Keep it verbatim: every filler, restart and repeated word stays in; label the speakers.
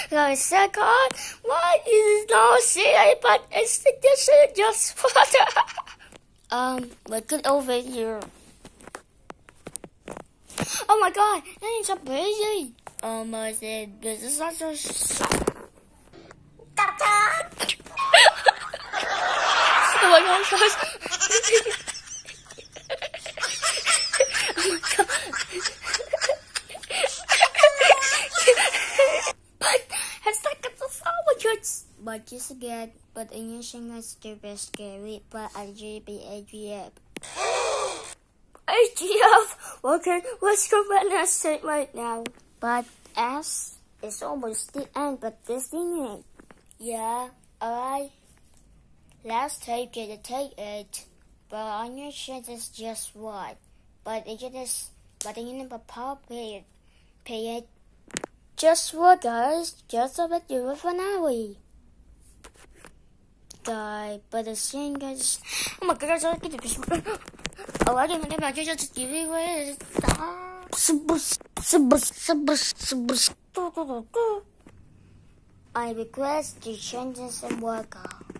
Speaker 1: Guys, second, what is no see, but it's just just water. um, look it over here. Oh my God, that is so crazy. Um, I said this is such a. Oh my God, guys. Oh my God. But it's like it's so good. But just again, but anything is stupid, scary, but I G B A G F. A G F. Okay, let's go back and say right now. But S is almost the end, but this thing is. Yeah, alright. Let's take it, take it. But on your shit is just what? But it is, but you never pop it. Pay it. Just what, guys? Just a bit you for now. Guy, but the thing is, oh my God, I get it. Oh, I didn't know just give it away. I request to change some worker.